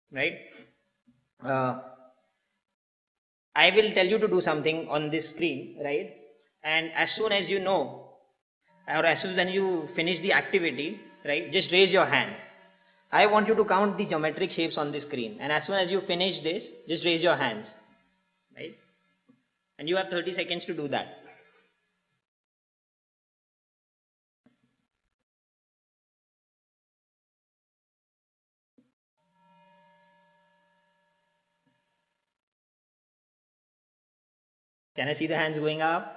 right? I will tell you to do something on this screen, right? And as soon as you know, or as soon as you finish the activity, right, just raise your hand. I want you to count the geometric shapes on the screen, and as soon as you finish this, just raise your hands, right? And you have 30 seconds to do that. Can I see the hands going up?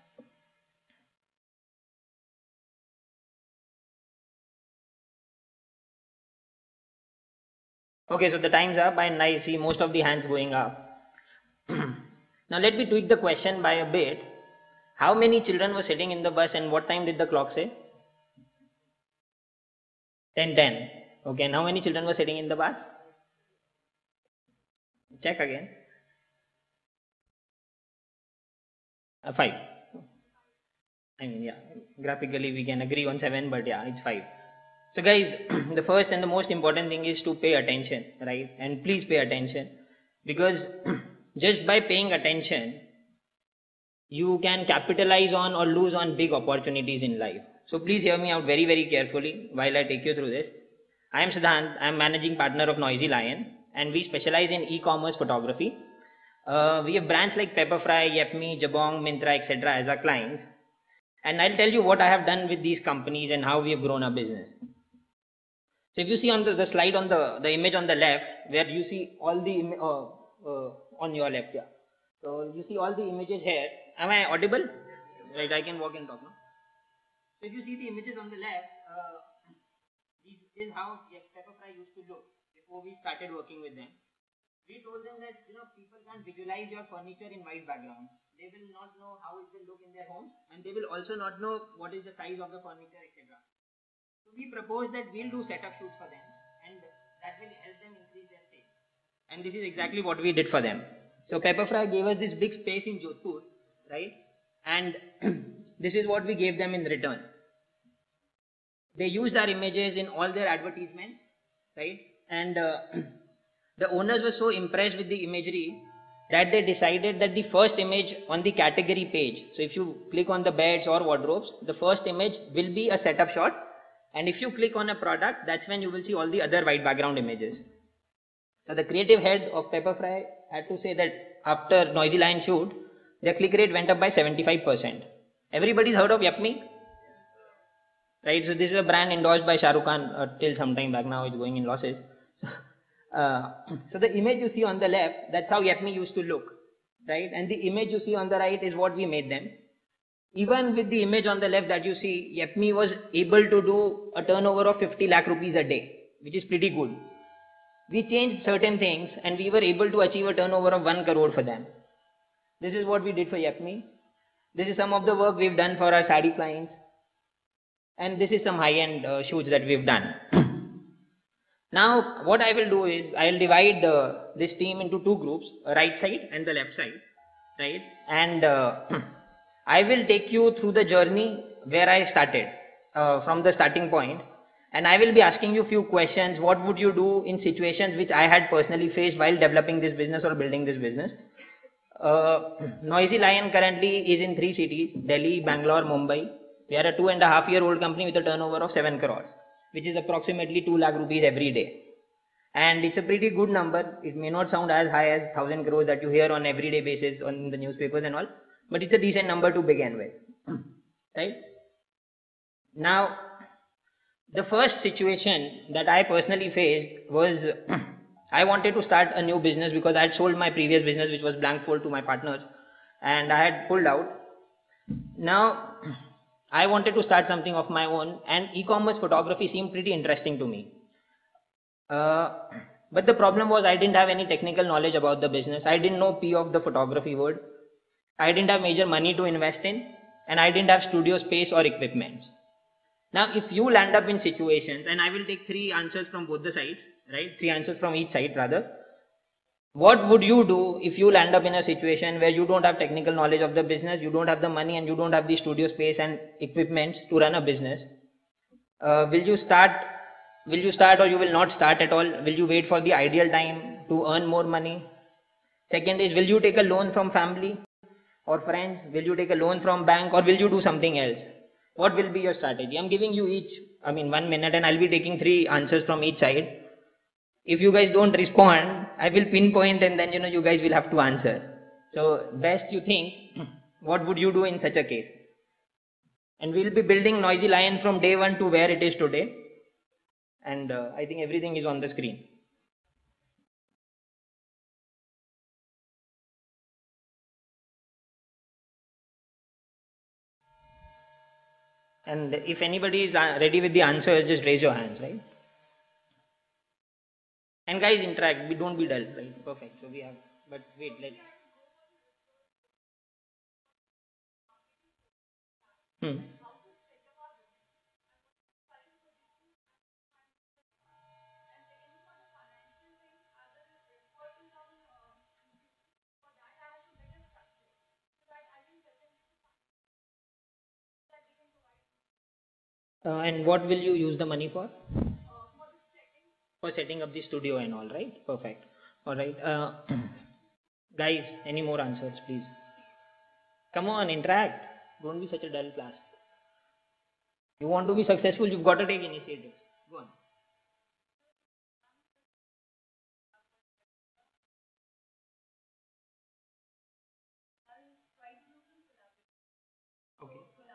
Okay, so the time's up and I see most of the hands going up. Now let me tweak the question by a bit. How many children were sitting in the bus and what time did the clock say? 10:10. Okay, and how many children were sitting in the bus? Check again. 5. I mean, yeah, graphically we can agree on 7, but yeah, it's 5. So guys, the first and the most important thing is to pay attention, right? And please pay attention, because just by paying attention, you can capitalize on or lose on big opportunities in life. So please hear me out very, very carefully while I take you through this. I am Siddhant. I am managing partner of NoisyLion, and we specialize in e-commerce photography. We have brands like Pepperfry, Yepme, Jabong, Myntra, etc. as our clients. And I'll tell you what I have done with these companies and how we have grown our business. So if you see on the slide on the image on the left, where you see all the on your left, yeah. So you see all the images here. Am I audible? Right, I can walk and talk now. So if you see the images on the left, this is how Pepperfry used to look before we started working with them. We told them that people can't visualize your furniture in white background. They will not know how it will look in their homes, and they will also not know what is the size of the furniture, etc. So we propose that we'll do setup shoots for them, and that will help them increase their sales. And this is exactly what we did for them. So Pepperfry gave us this big space in Jodhpur, right? And this is what we gave them in return. They used our images in all their advertisements, right? And the owners were so impressed with the imagery that they decided that the first image on the category page, so if you click on the beds or wardrobes, the first image will be a setup shot, and if you click on a product, that's when you will see all the other white background images. So the creative head of Pepperfry had to say that after NoisyLion shoot, their click rate went up by 75%. Everybody's heard of Yepme? Right, so this is a brand endorsed by Shah Rukh Khan till some time back. Now it's going in losses. So the image you see on the left, that's how Yepme used to look, right? And the image you see on the right is what we made them. Even with the image on the left that you see, Yepme was able to do a turnover of 50 lakh rupees a day, which is pretty good. We changed certain things and we were able to achieve a turnover of 1 crore for them. This is what we did for Yepme. This is some of the work we've done for our sari clients. And this is some high-end shoots that we've done. Now, what I will do is, I will divide this team into 2 groups, right side and the left side, right? And I will take you through the journey where I started, from the starting point. And I will be asking you a few questions. What would you do in situations which I had personally faced while developing this business or building this business? NoisyLion currently is in 3 cities, Delhi, Bangalore, Mumbai. We are a 2.5-year-old company with a turnover of 7 crores, which is approximately 2 lakh rupees every day. And it's a pretty good number. It may not sound as high as 1,000 crores that you hear on everyday basis on the newspapers and all, but it's a decent number to begin with, right? Now, the first situation that I personally faced was I wanted to start a new business because I had sold my previous business, which was blank fold, to my partners, and I had pulled out. Now, I wanted to start something of my own, and e-commerce photography seemed pretty interesting to me. But the problem was I didn't have any technical knowledge about the business. I didn't know P of the photography word. I didn't have major money to invest in, and I didn't have studio space or equipment. Now, if you land up in situations, and I will take 3 answers from both the sides, right? 3 answers from each side rather. What would you do if you land up in a situation where you don't have technical knowledge of the business, you don't have the money, and you don't have the studio space and equipment to run a business? Will you start Will you start or you will not start at all? Will you wait for the ideal time to earn more money? Second is, will you take a loan from family or friends? Will you take a loan from bank or will you do something else? What will be your strategy? I'm giving you each, 1 minute, and I'll be taking 3 answers from each side. If you guys don't respond, I will pinpoint and then you guys will have to answer. So best you think, what would you do in such a case? And we'll be building NoisyLion from day 1 to where it is today. And I think everything is on the screen. And if anybody is ready with the answers, just raise your hands, right? And guys, interact. We don't be dull, right? Perfect. So we have, but wait, let's. And what will you use the money for? For setting up the studio and all, right? Perfect. All right. Guys, any more answers, please? Come on, interact. Don't be such a dull class. You want to be successful, you've got to take initiative. Go on. Okay.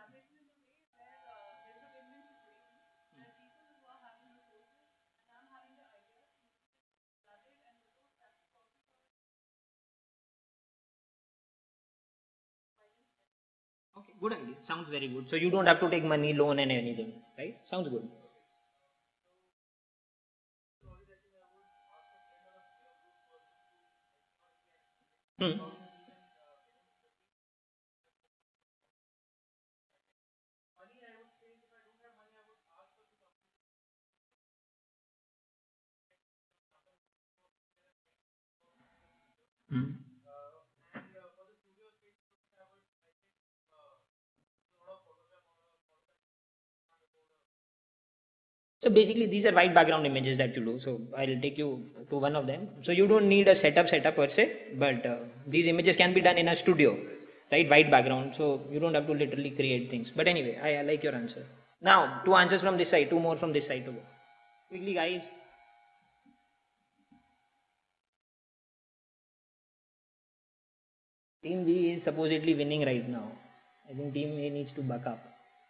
Okay, good idea. Sounds very good. So you don't have to take money, loan and anything, right? Sounds good. Hmm. Hmm. So basically these are white background images that you do. So I'll take you to one of them. So you don't need a setup per se, but these images can be done in a studio, right? White background. So you don't have to literally create things. But anyway, I like your answer. Now, 2 answers from this side, 2 more from this side to go. Quickly guys. Team B is supposedly winning right now. I think Team A needs to buck up.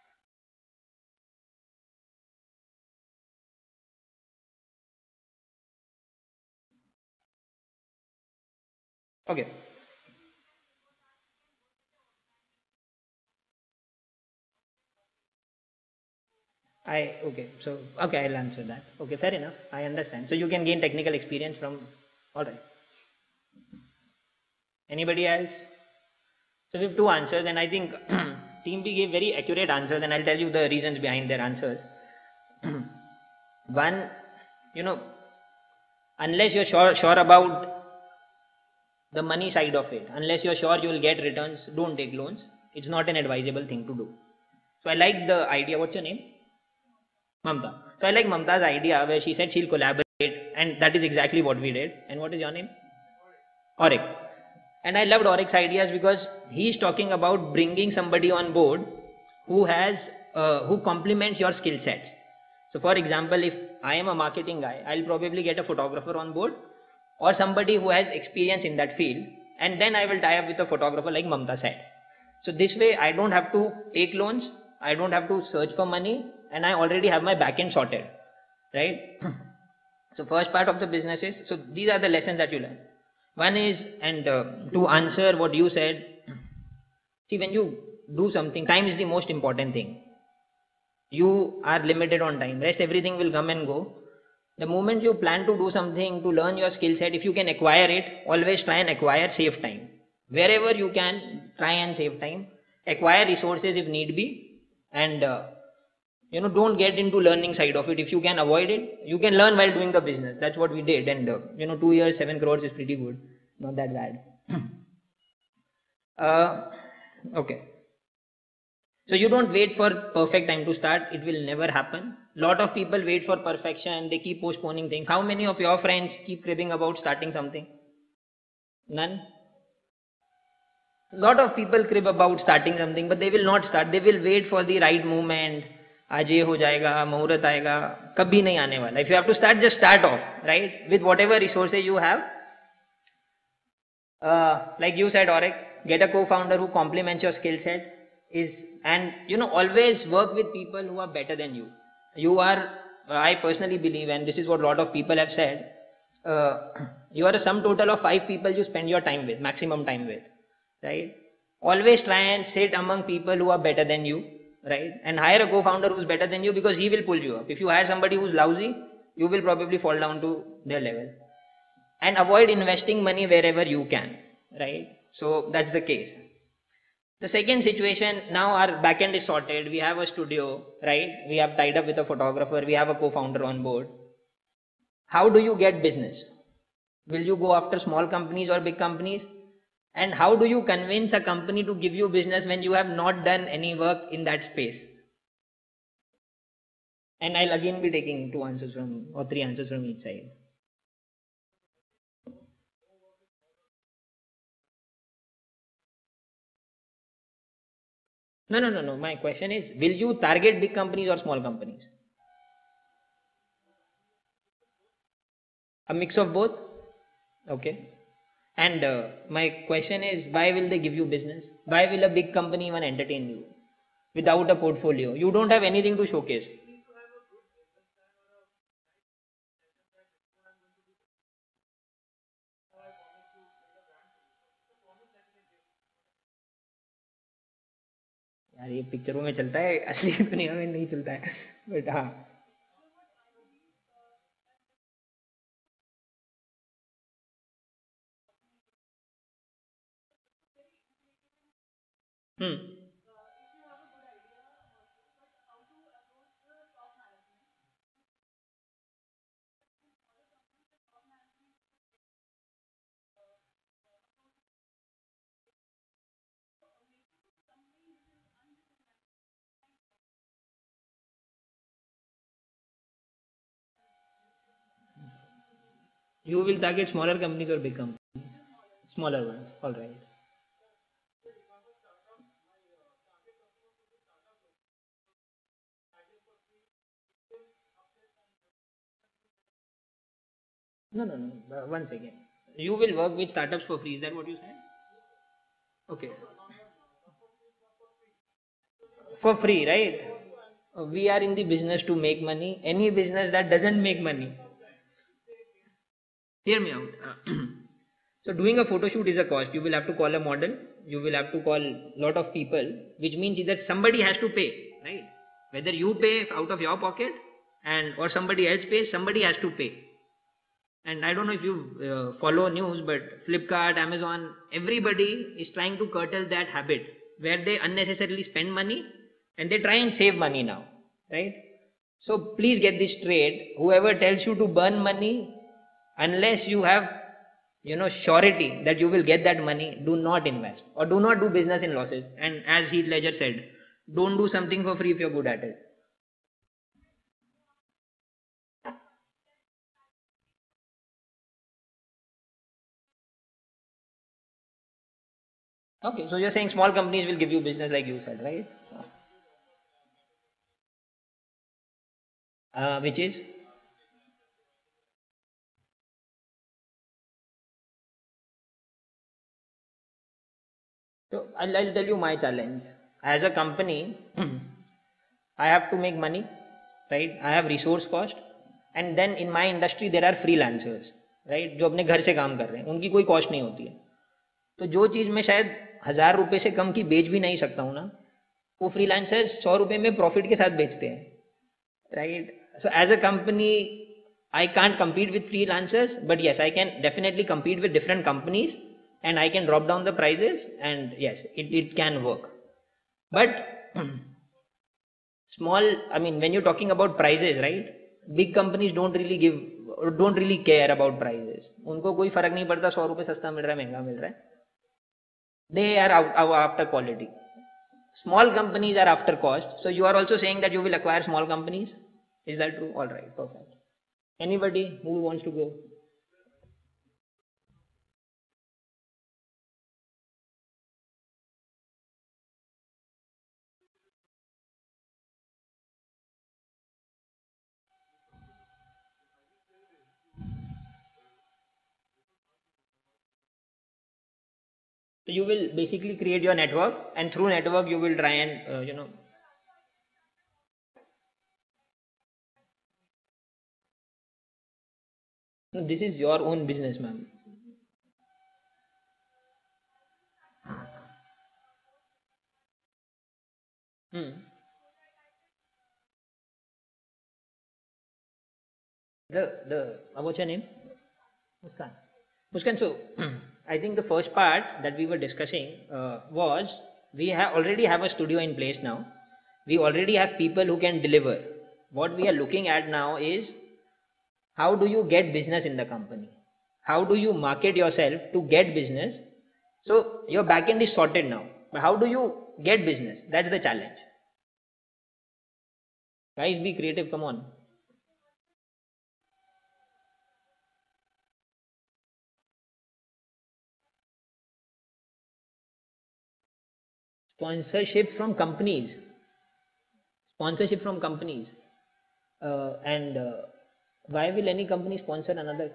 Okay. Okay, I'll answer that. Okay, fair enough. I understand. So you can gain technical experience from. All right. Anybody else? So we have 2 answers, and I think Team B gave very accurate answers, and I'll tell you the reasons behind their answers. One, unless you're sure about the money side of it, unless you're sure you will get returns, don't take loans. It's not an advisable thing to do. So I like the idea. What's your name? Mamta. So I like Mamta's idea where she said she'll collaborate, and that is exactly what we did. And what is your name? Auric. And I loved Auric's ideas because he's talking about bringing somebody on board who complements your skill sets. So for example, if I am a marketing guy, I'll probably get a photographer on board or somebody who has experience in that field, and then I will tie up with a photographer like Mamta said. So this way I don't have to take loans, I don't have to search for money, and I already have my backend sorted, right? So first part of the business is, so these are the lessons that you learn. One is, and to answer what you said, see, when you do something, time is the most important thing. You are limited on time. Rest everything will come and go. The moment you plan to do something to learn your skill set, if you can acquire it, always try and acquire, save time. Wherever you can, try and save time. Acquire resources if need be, and don't get into learning side of it. If you can avoid it, you can learn while doing the business. That's what we did, and 2 years, 7 crores is pretty good, not that bad. Okay. So you don't wait for perfect time to start. It will never happen. Lot of people wait for perfection. They keep postponing things. How many of your friends keep cribbing about starting something? None. Lot of people crib about starting something, but they will not start. They will wait for the right moment. आज ये हो जाएगा, मुहूर्त आएगा, कभी नहीं आने वाला. If you have to start, just start off, right? With whatever resources you have. Like you said, Auric, get a co-founder who complements your skill set. And always work with people who are better than you. You are, I personally believe, and this is what a lot of people have said, you are a sum total of 5 people you spend your time with, maximum time with, right? Always try and sit among people who are better than you, right? And hire a co-founder who's better than you, because he will pull you up. If you hire somebody who's lousy, you will probably fall down to their level. And avoid investing money wherever you can, right? So that's the case. The second situation, now our backend is sorted. We have a studio, right? We have tied up with a photographer. We have a co-founder on board. How do you get business? Will you go after small companies or big companies? And how do you convince a company to give you business when you have not done any work in that space? And I'll again be taking 2 answers from, or 3 answers from each side. No. My question is, will you target big companies or small companies? A mix of both? Okay. And my question is, why will they give you business? Why will a big company even entertain you without a portfolio? You don't have anything to showcase. यार ये पिक्चरों में चलता है, असली दुनिया में नहीं चलता है, बट हाँ. You will target smaller companies or big companies? Smaller ones, all right. No. One second. You will work with startups for free. Is that what you said? Okay. For free, right? We are in the business to make money. Any business that doesn't make money. Hear me out. So doing a photo shoot is a cost. You will have to call a model. You will have to call a lot of people, which means that somebody has to pay, right? Whether you pay out of your pocket or somebody else pays, somebody has to pay. And I don't know if you follow news, but Flipkart, Amazon, everybody is trying to curtail that habit where they unnecessarily spend money and they try and save money now, right? So please get this straight. Whoever tells you to burn money, unless you have, surety that you will get that money, do not invest or do not do business in losses. And as Heath Ledger said, don't do something for free if you're good at it. Okay, so you're saying small companies will give you business like you said, right? Which is? So I'll tell you my challenge. As a company, I have to make money, right? I have resource cost, and then in my industry there are freelancers, right? जो अपने घर से काम कर रहे हैं, उनकी कोई कॉस्ट नहीं होती है. तो जो चीज़ मैं शायद 1000 रुपये से कम की बेच भी नहीं सकता हूँ ना, वो फ्रीलांसर्स 100 रुपये में प्रॉफिट के साथ बेचते हैं, right? So as a company, I can't compete with freelancers, but yes, I can definitely compete with different companies, and I can drop down the prices, and yes, it can work. But when you're talking about prices, right? Big companies don't really care about prices. उनको कोई फर्क नहीं पड़ता 100 रुपये सस्ता मिल रहा है, महंगा मिल रहा है. They are after quality. Small companies are after cost. So you are also saying that you will acquire small companies? Is that true? All right, perfect. Anybody who wants to go? So you will basically create your network, and through network you will try and no, this is your own business, ma'am. Hmm. What's your name? Muskan. Muskan, so I think the first part that we were discussing was we already have a studio in place now. We already have people who can deliver. What we are looking at now is how do you get business in the company? How do you market yourself to get business? So your backend is sorted now. But how do you get business? That's the challenge. Guys, be creative. Come on. Sponsorship from companies. Sponsorship from companies. And why will any company sponsor another?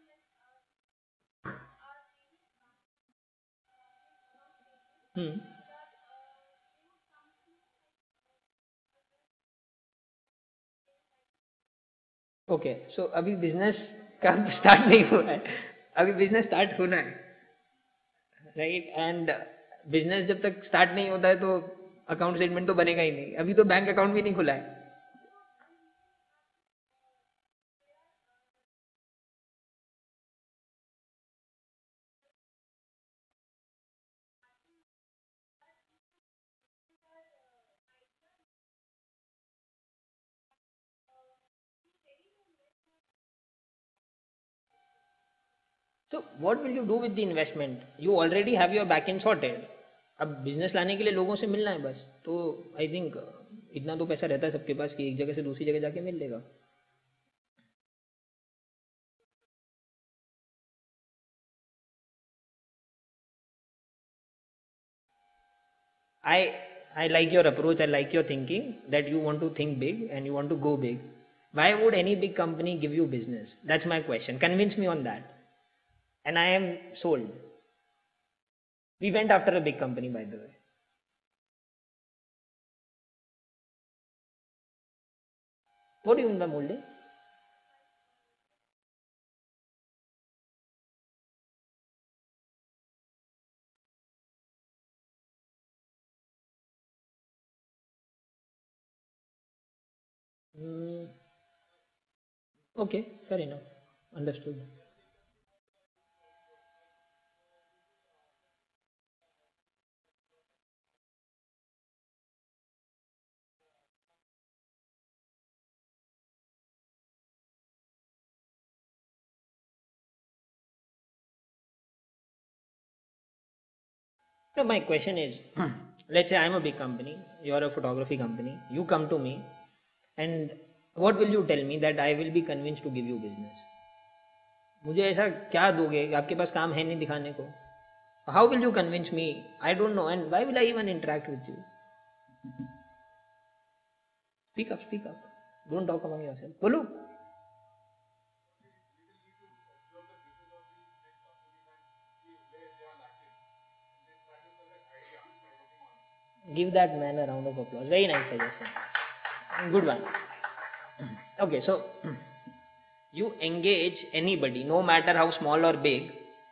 Hmm. Okay so अभी business का start नहीं हुआ है अभी business start होना है right and business जब तक स्टार्ट नहीं होता है तो अकाउंट स्टेटमेंट तो बनेगा ही नहीं अभी तो बैंक अकाउंट भी नहीं खुला है So what will you do with the investment? You already have your back end sorted. अब बिजनेस लाने के लिए लोगों से मिलना है बस तो आई थिंक इतना तो पैसा रहता है सबके पास कि एक जगह से दूसरी जगह जाके मिल लेगा I I like your approach. I like your thinking that you want to think big and you want to go big. Why would any big company give you business? That's my question. Convince me on that. And I am sold. We went after a big company, by the way. What do you mean by molding? Mm, okay, fair enough. Understood. So my question is, let's say I'm a big company, you're a photography company, you come to me, and what will you tell me that I will be convinced to give you business? मुझे ऐसा क्या दोगे आपके पास काम है नहीं दिखाने को How will you convince me? I don't know. And why will I even interact with you? Speak up, speak up. Don't talk among yourself. Bolo. Give that man a round of applause. Very nice suggestion. Good one. Okay, so you engage anybody, no matter how small or big,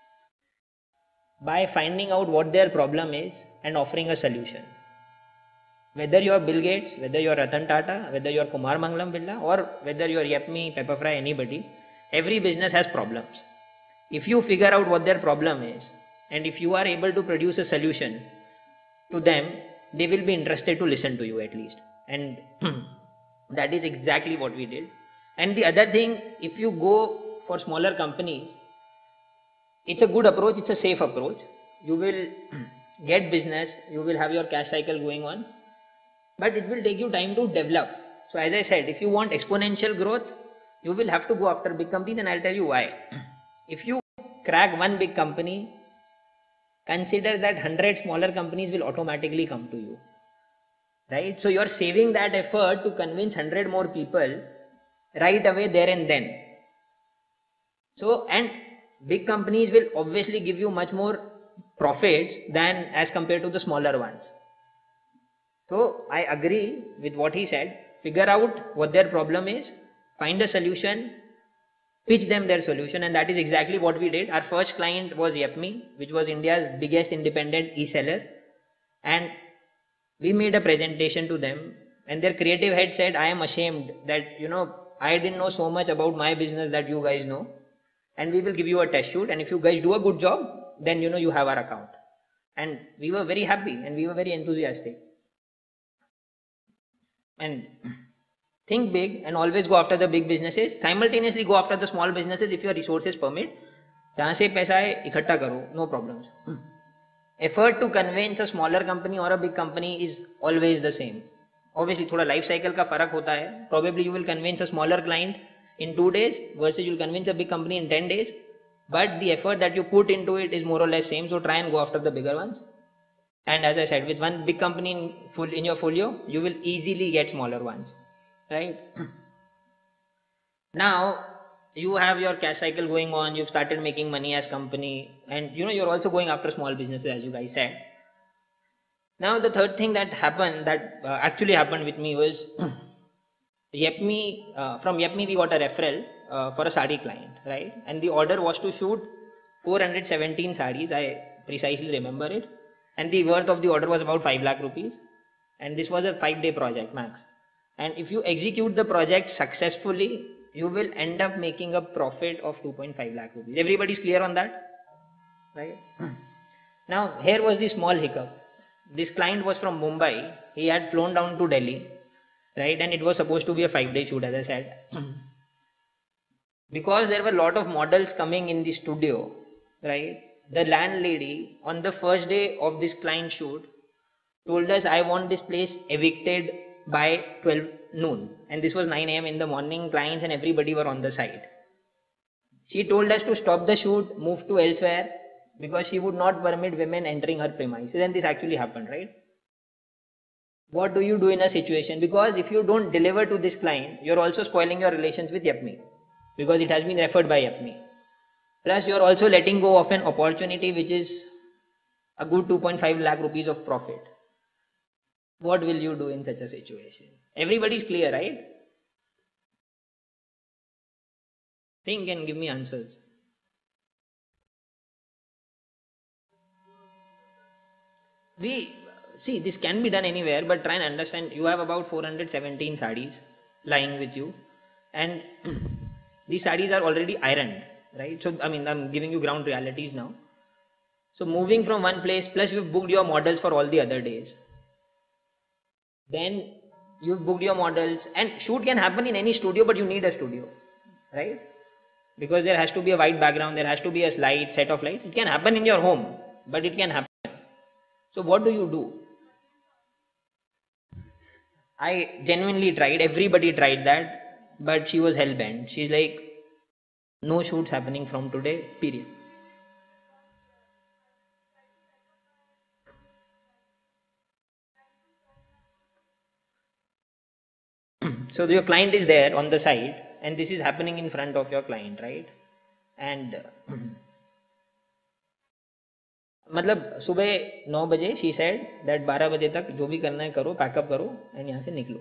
by finding out what their problem is and offering a solution. Whether you're Bill Gates, whether you're Ratan Tata, whether you're Kumar Mangalam Birla, or whether you're Yepme, Pepperfry, anybody, every business has problems. If you figure out what their problem is, and if you are able to produce a solution to them, they will be interested to listen to you at least. And that is exactly what we did. And the other thing, if you go for smaller companies, it's a good approach, it's a safe approach. You will get business, you will have your cash cycle going on, but it will take you time to develop. So as I said, if you want exponential growth, you will have to go after big companies, and I'll tell you why. If you crack one big company, consider that 100 smaller companies will automatically come to you. Right? So you are saving that effort to convince 100 more people right away there and then. So, and big companies will obviously give you much more profits than as compared to the smaller ones. So I agree with what he said. Figure out what their problem is, find a solution, pitch them their solution, and that is exactly what we did. Our first client was Yepme, which was India's biggest independent e-seller, and we made a presentation to them, and their creative head said, I am ashamed that, I didn't know so much about my business that you guys know, and we will give you a test shoot, and if you guys do a good job, then you have our account. And we were very happy and we were very enthusiastic. And think big and always go after the big businesses. Simultaneously go after the small businesses if your resources permit. जहाँ से पैसा है इकट्ठा करो, no problems. Effort to convince a smaller company or a big company is always the same. Obviously थोड़ा life cycle का फर्क होता है. Probably you will convince a smaller client in 2 days versus you will convince a big company in 10 days. But the effort that you put into it is more or less same. So try and go after the bigger ones. And as I said, with one big company in your folio, you will easily get smaller ones, right? Now you have your cash cycle going on. You've started making money as company, and you're also going after small businesses, as you guys said. Now the third thing that happened, actually happened with me was Yepme. From Yepme we got a referral for a sari client, right? And the order was to shoot 417 saris. I precisely remember it. And the worth of the order was about 5 lakh rupees, and this was a 5-day project max. And if you execute the project successfully, you will end up making a profit of 2.5 lakh rupees. Everybody's clear on that, right? Now here was the small hiccup. This client was from Mumbai. He had flown down to Delhi, right? And it was supposed to be a 5-day shoot, as I said. Because there were a lot of models coming in the studio, right? The landlady on the first day of this client shoot told us, I want this place evicted by 12 noon. And this was 9 AM in the morning. Clients and everybody were on the site. She told us to stop the shoot, move to elsewhere, because she would not permit women entering her premises. And this actually happened, right? What do you do in a situation? Because if you don't deliver to this client, you're also spoiling your relations with Yepme, because it has been referred by Yepme. Plus, you are also letting go of an opportunity which is a good 2.5 lakh rupees of profit. What will you do in such a situation? Everybody is clear, right? Think and give me answers. See, this can be done anywhere, but try and understand. You have about 417 sarees lying with you, and these sarees are already ironed. Right? So, I'm giving you ground realities now. So, moving from one place, plus you've booked your models for all the other days. Then, you've booked your models, and shoot can happen in any studio, but you need a studio, right? Because there has to be a white background, there has to be a set of lights. It can happen in your home, but it can happen. So, what do you do? I genuinely tried, everybody tried that, but she was hell-bent. She's like, no shoots happening from today, period. So your client is there on the site, and this is happening in front of your client, right? And मतलब सुबह 9 बजे she said that 12 बजे तक जो भी करना है करो, पैकअप करो, and यहाँ से निकलो.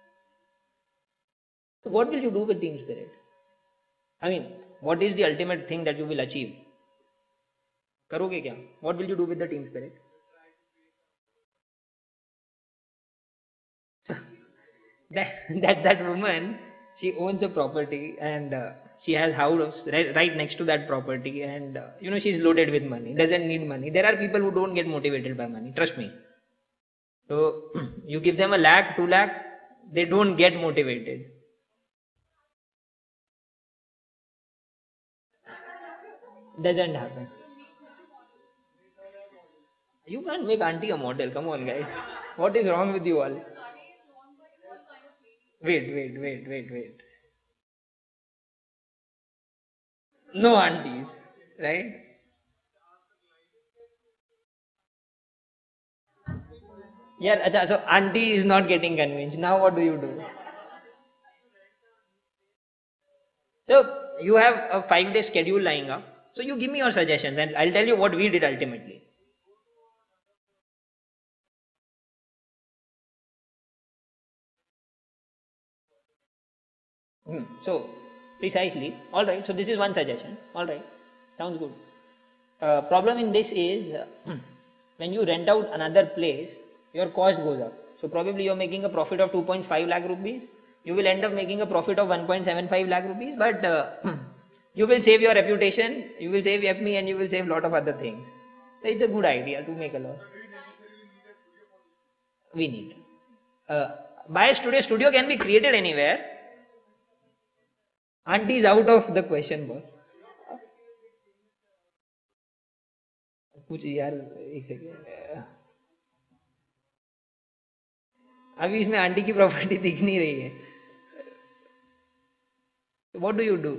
So what will you do with team spirit? What is the ultimate thing that you will achieve? करोगे क्या? What will you do with the team spirit? that woman, she owns a property, and she has house right next to that property, and she's loaded with money, doesn't need money. There are people who don't get motivated by money, trust me. So you give them 1 lakh, 2 lakh, they don't get motivated. Doesn't happen. You can't make auntie a model. Come on, guys. What is wrong with you all? Wait. No aunties, right? Yeah, acha, so auntie is not getting convinced. Now what do you do? So you have a 5 day schedule lying up. So you give me your suggestions and I'll tell you what we did ultimately. So precisely. All right. So this is one suggestion. All right. Sounds good. Problem in this is when you rent out another place, your cost goes up. So probably you're making a profit of 2.5 lakh rupees. You will end up making a profit of 1.75 lakh rupees, but you will save your reputation, you will save FME, and you will save a lot of other things. So it's a good idea to make a loss. We need. Buy a studio. Studio can be created anywhere. Auntie is out of the question, boss. कुछ यार एक second अभी इसमें aunty की property दिख नहीं रही है what do you do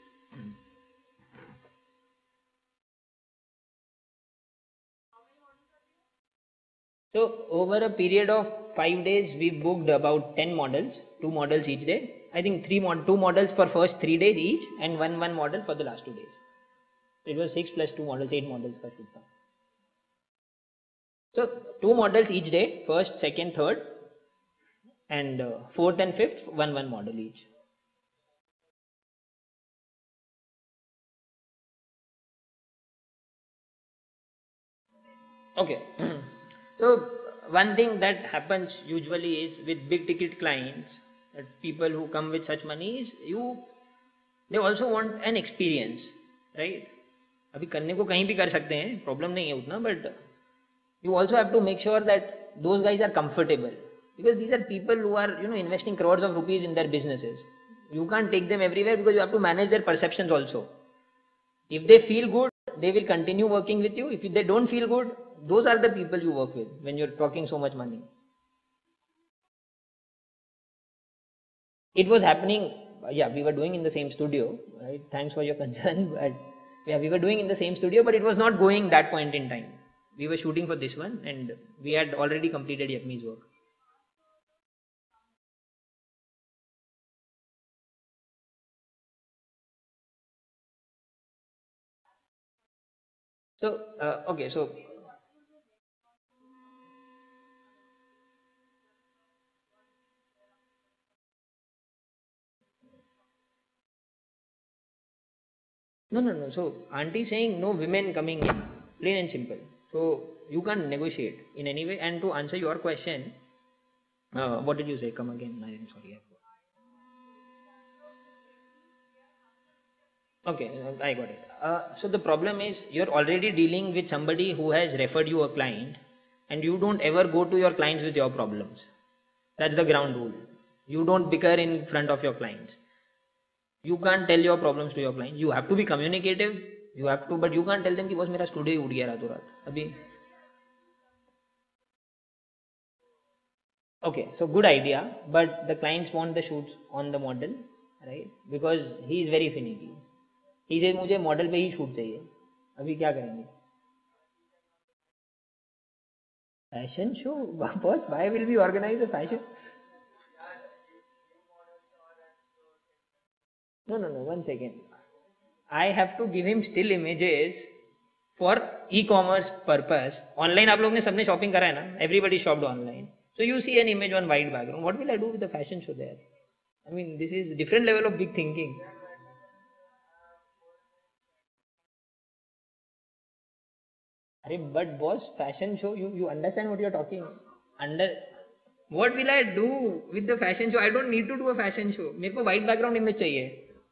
so over a period of 5 days we booked about 10 models, 2 models each day. I think 2 models for first 3 days each and one model for the last 2 days. It was 6 plus 2 models, 8 models per system. So 2 models each day, first, second, third, and fourth and fifth, one model each. Okay. So one thing that happens usually is with big ticket clients, that people who come with such money is they also want an experience, right? अभी करने को कहीं भी कर सकते हैं, problem नहीं है उतना, but you also have to make sure that those guys are comfortable because these are people who are investing crores of rupees in their businesses. You can't take them everywhere because you have to manage their perceptions also. If they feel good, they will continue working with you. If they don't feel good, those are the people you work with when you're talking so much money. It was happening, yeah, we were doing in the same studio, right? Thanks for your concern, but yeah, we were doing in the same studio, but it was not going that point in time. We were shooting for this one and we had already completed Yapmi's work. So, okay, so no. So, auntie saying no women coming in, plain and simple. So, you can't negotiate in any way. And to answer your question, what did you say? Come again. I'm sorry. Okay, I got it. So the problem is you're already dealing with somebody who has referred you a client, and you don't ever go to your clients with your problems. That's the ground rule. You don't bicker in front of your clients. You can't tell your problems to your clients. You have to be communicative. You have to, but you can't tell them कि बस मेरा studio उड़ गया रातों रात अभी. Okay, so good idea, but the clients want the shoots on the model, right? Because he is very finicky. He says मुझे model पे ही शूट चाहिए. अभी क्या करेंगे? Fashion show? Boss, why will we organize a fashion? No, one second. I have to give him still images for e-commerce purpose. Online आप लोग ने सबने shopping करा है ना? Everybody shopped online. So you see an image on white background. What will I do with the fashion show there? I mean, this is different level of big thinking. But boss, fashion show, you understand what you're talking? Under What will I do with the fashion show? I don't need to do a fashion show. मेरे को white background image चाहिए.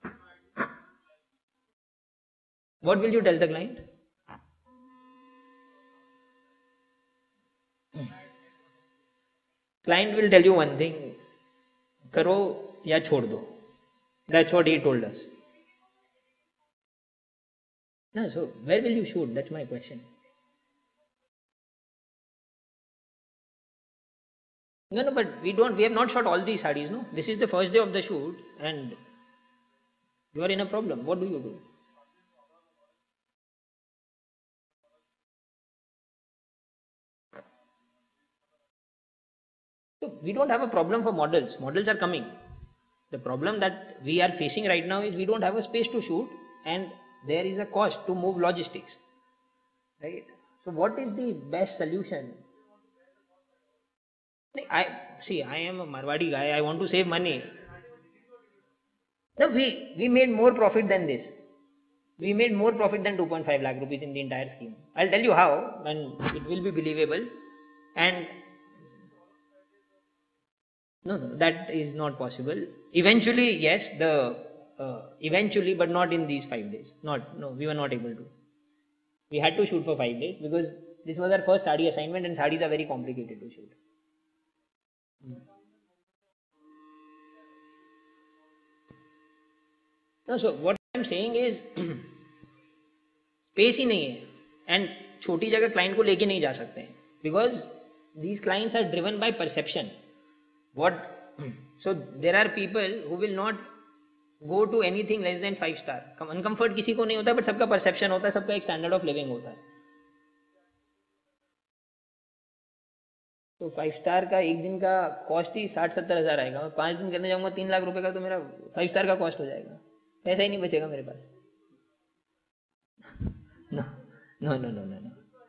What will you tell the client? Client will tell you one thing. करो या छोड़ दो. That's what he told us. No, so where will you shoot? That's my question. No, but we have not shot all these sarees, no? This is the first day of the shoot and you are in a problem. What do you do? So we don't have a problem for models. Models are coming. The problem that we are facing right now is we don't have a space to shoot and there is a cost to move logistics. Right? So what is the best solution? I am a Marwadi guy. I want to save money. No, we made more profit than this. We made more profit than 2.5 lakh rupees in the entire scheme. I'll tell you how, and it will be believable. And no, that is not possible. Eventually, yes, eventually, but not in these 5 days. No, we were not able to. We had to shoot for 5 days because this was our first sari assignment, and sarees are very complicated to shoot. No, so what I'm saying is space ही नहीं है and छोटी जगह client को लेके नहीं जा सकते हैं because these clients are driven by perception. So there are people who will not go to anything less than 5 star. Uncomfort किसी को नहीं होता बट सबका परसेप्शन होता है, सबका एक स्टैंडर्ड ऑफ लिविंग होता है. तो 5 स्टार का एक दिन का कॉस्ट ही 60-70 हज़ार आएगा. मैं 5 दिन करने जाऊंगा 3 लाख रुपए का, तो मेरा 5 स्टार का कॉस्ट हो जाएगा. पैसा ही नहीं बचेगा मेरे पास. No.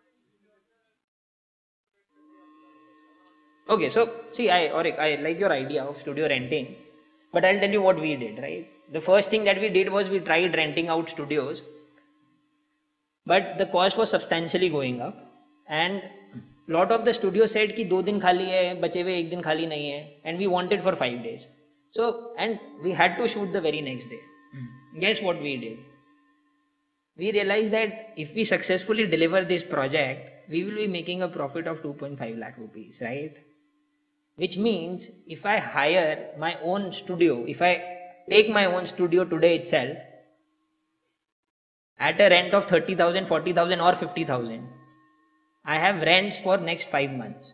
Okay, so see, I like your idea of studio renting, but I'll tell you what we did, right? The first thing that we did was we tried renting out studios, but the cost was substantially going up, and lot of the studios said कि 2 दिन खाली है, बचे हुए 1 दिन खाली नहीं है, and we wanted for 5 days. So, and we had to shoot the very next day. Guess what we did? We realized that if we successfully deliver this project, we will be making a profit of 2.5 lakh rupees, right? Which means if I hire my own studio, if I take my own studio today itself at a rent of 30,000, 40,000 or 50,000, I have rents for next 5 months,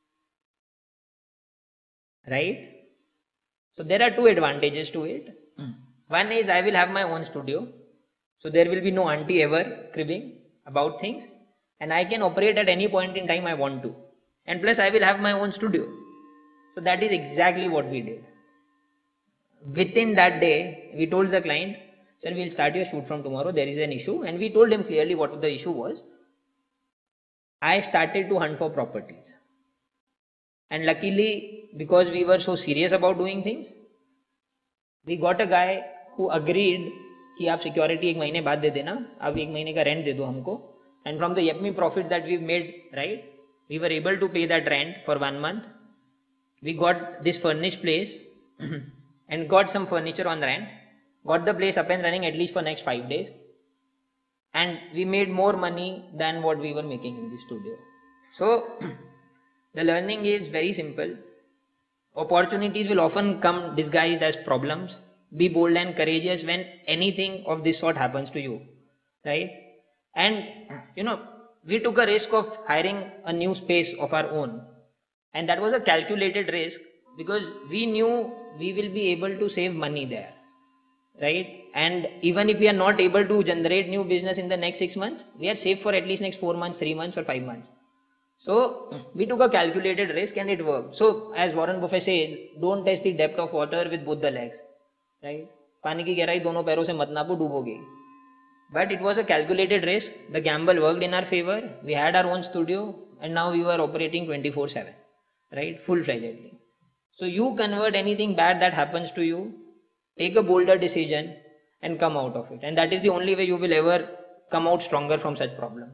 right? So there are 2 advantages to it. One is I will have my own studio, so there will be no auntie ever cribbing about things, and I can operate at any point in time I want to, and plus I will have my own studio. So that is exactly what we did. Within that day, we told the client, sir, we'll start your shoot from tomorrow, there is an issue, and we told him clearly what the issue was. I started to hunt for properties, and luckily, because we were so serious about doing things, we got a guy who agreed कि आप security 1 महीने बाद दे देना, आप 1 महीने का rent दे दो हमको, and from the yummy profit that we made, right, we were able to pay that rent for 1 month. We got this furnished place and got some furniture on rent, got the place up and running at least for next 5 days, and we made more money than what we were making in the studio. So the learning is very simple. Opportunities will often come disguised as problems. Be bold and courageous when anything of this sort happens to you, right? And we took a risk of hiring a new space of our own, and that was a calculated risk because we knew we will be able to save money there, right? And even if we are not able to generate new business in the next 6 months, we are safe for at least next 4 months, 3 months or 5 months. So we took a calculated risk and it worked. So as Warren Buffett says, don't test the depth of water with both the legs, right? पानी की गहराई दोनों पैरों से मत नापो, डूबोगे. But it was a calculated risk. The gamble worked in our favor. We had our own studio and now we were operating 24/7, right? Full-fledgedly. So you convert anything bad that happens to you, take a bolder decision and come out of it. And that is the only way you will ever come out stronger from such problems.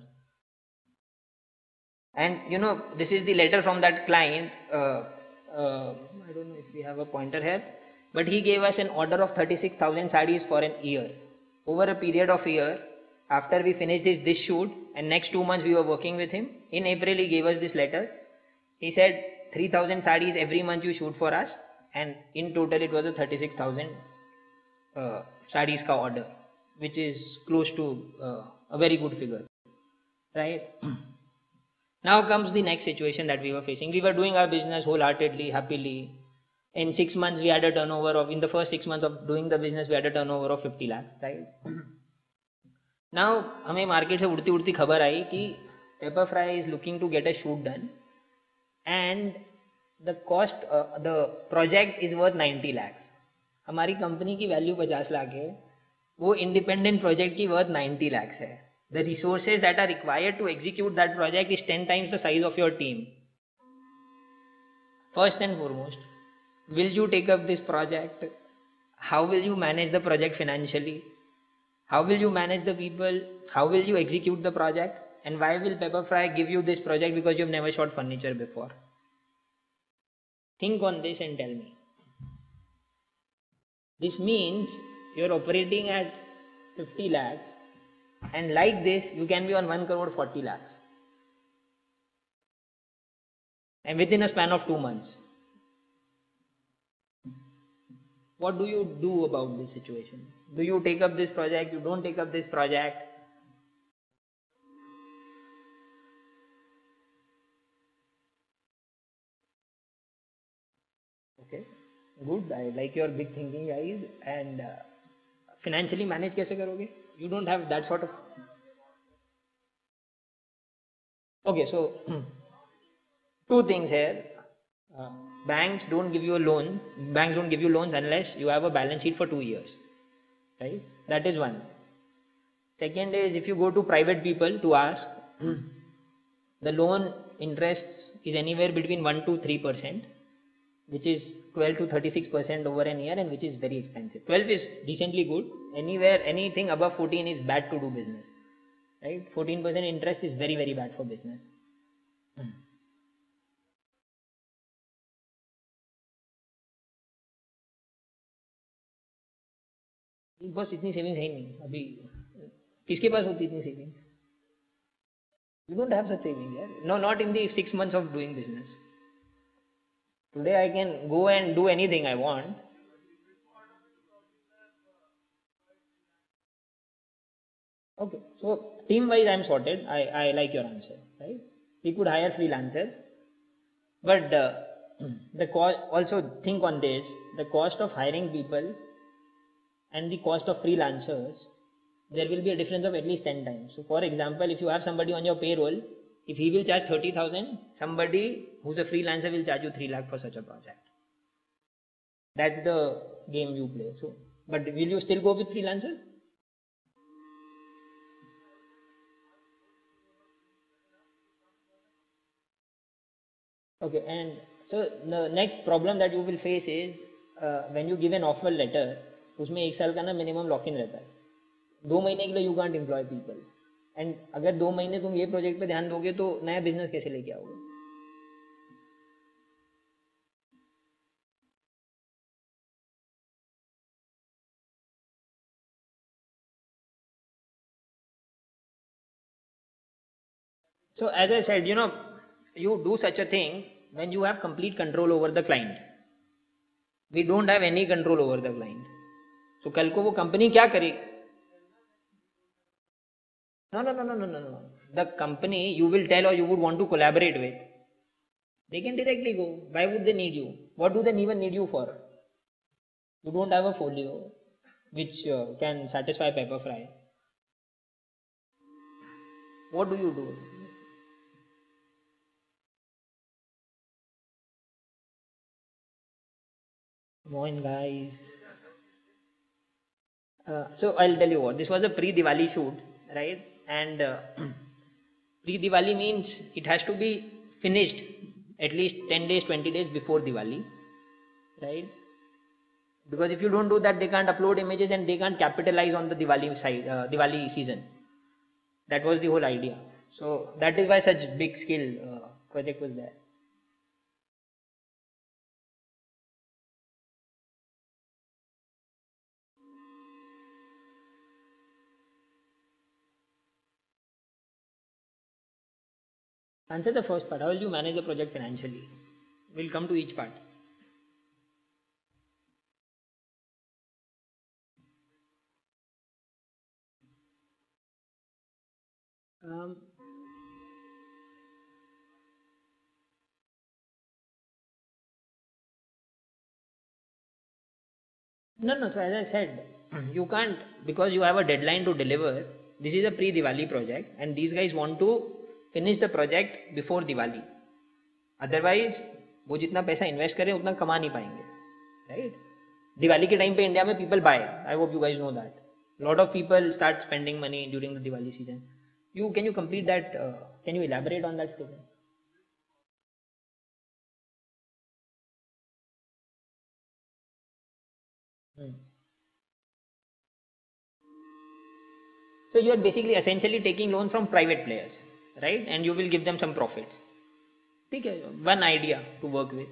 And this is the letter from that client. I don't know if we have a pointer here, but he gave us an order of 36,000 sarees for an year. Over a period of a year, after we finished this shoot, and next 2 months we were working with him, in April he gave us this letter. He said 3,000 sarees every month you shoot for us, and in total it was a 36,000 sarees ka order, which is close to a very good figure, right? Now comes the next situation that we were facing. We were doing our business wholeheartedly, happily. In 6 months, we had a turnover of, in the first 6 months of doing the business, we had a turnover of 50 lakhs, right? Now, हमें market से उड़ती उड़ती खबर आई कि Pepperfry is looking to get a shoot done, and the cost, the project is worth 90 lakhs. हमारी company की value 50 lakh है, वो इंडिपेंडेंट प्रोजेक्ट की वर्थ 90 lakhs है. The resources that are required to execute that project is 10 times the size of your team. First and foremost, will you take up this project? How will you manage the project financially? How will you manage the people? How will you execute the project? And why will Pepperfry give you this project because you've never shot furniture before? Think on this and tell me. This means you're operating at 50 lakhs, and like this you can be on 1 crore 40 lakhs, and within a span of 2 months. What do you do about this situation? Do you take up this project? You don't take up this project? Okay, good. I like your big thinking, guys. And financially manage कैसे करोगे? You don't have that sort of. Okay, so two things here. Banks don't give you a loan. Banks don't give you loans unless you have a balance sheet for 2 years, right? That is one. Second is, if you go to private people to ask, the loan interest is anywhere between 1 to 3%, which is 12 to 36% over an year, and which is very expensive. 12 is decently good. Anywhere, anything above 14 is bad to do business, right? 14% interest is very, very bad for business. बस इतनी savings है नहीं अभी. किसके पास होती इतनी savings? You don't have such savings, yeah? No, not in the 6 months of doing business. Today I can go and do anything I want. Okay, so team wise I'm sorted. I like your answer, right? We could hire freelancers, but the cost, also think on this, the cost of hiring people and the cost of freelancers, there will be a difference of at least 10 times. So for example, if you have somebody on your payroll, if he will charge 30,000, somebody who's a freelancer will charge you 3 lakh for such a project. That's the game you play. So, but will you still go with freelancers? Okay, and so the next problem that you will face is when you give an offer letter, उसमें 1 साल का ना minimum lock in रहता है. 2 महीने के लिए you can't employ people. And अगर 2 महीने तुम ये प्रोजेक्ट पे ध्यान दोगे तो नया बिजनेस कैसे लेके आओगे? So as I said, you do such a thing when you have complete control over the client. We don't have any control over the client. So कल को वो कंपनी क्या करेगी? No. The company you will tell or you would want to collaborate with, they can directly go. Why would they need you? What do they even need you for? You don't have a folio which can satisfy Pepperfry. What do you do? Come on, guys. So I'll tell you what. This was a pre-Diwali shoot, right? And pre-Diwali means it has to be finished at least 10 days, 20 days before Diwali, right? Because if you don't do that, they can't upload images and they can't capitalize on the Diwali season. That was the whole idea. So that is why such big scale project was there. Answer the first part. How will you manage the project financially? We'll come to each part. No. So as I said, you can't, because you have a deadline to deliver. This is a pre-Diwali project, and these guys want to finish the project before Diwali. Otherwise, वो जितना पैसा invest करें उतना कमा नहीं पाएंगे, right? Diwali के time पे इंडिया में people buy. I hope you guys know that. Lot of people start spending money during the Diwali season. Can you complete that? Can you elaborate on that statement? So you are basically essentially taking loan from private players, right? And you will give them some profits. Okay, one idea to work with.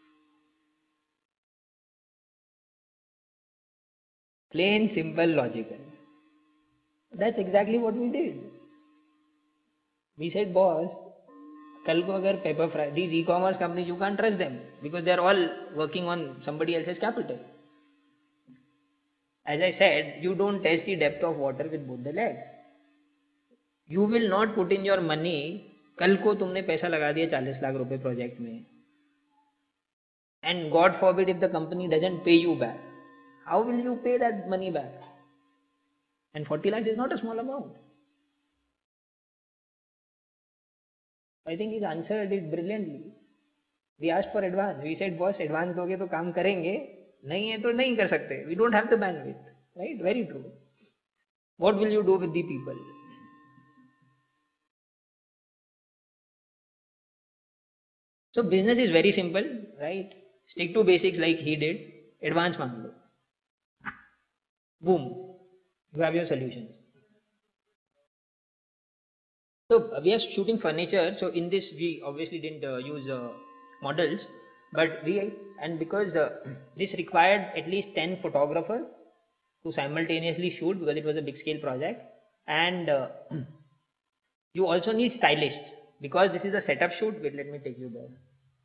Plain, simple, logical. That's exactly what we did. We said, boss, कल को अगर Pepperfry, these e-commerce companies, you can't trust them because they are all working on somebody else's capital. As I said, you don't test the depth of water with both the legs. You will not put in your money. कल को तुमने पैसा लगा दिया 40 लाख रुपए project में, and God forbid if the company doesn't pay you back, how will you pay that money back? And 40 lakhs is not a small amount. I think he's answered it brilliantly. We asked for advance. We said, boss, advance दोगे तो काम करेंगे, नहीं है तो नहीं कर सकते. We don't have the bandwidth, right? Very true. What will you do with the people? So business is very simple, right? Stick to basics like he did. Advance मांग लो. Boom. You have your solutions. So we are shooting furniture. So in this we obviously didn't use models, but because this required at least 10 photographers to simultaneously shoot because it was a big scale project, and you also need stylists because this is a setup shoot. Wait, let me take you there.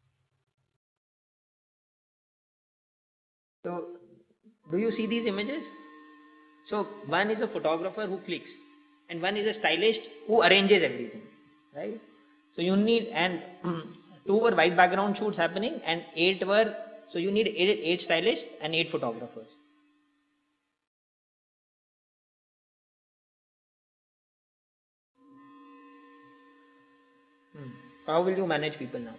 So do you see these images? So one is a photographer who clicks, and one is a stylist who arranges everything, right? So you need, and 2 were white background shoots happening, and 8 were, so you need 8 stylists and 8 photographers. How will you manage people now?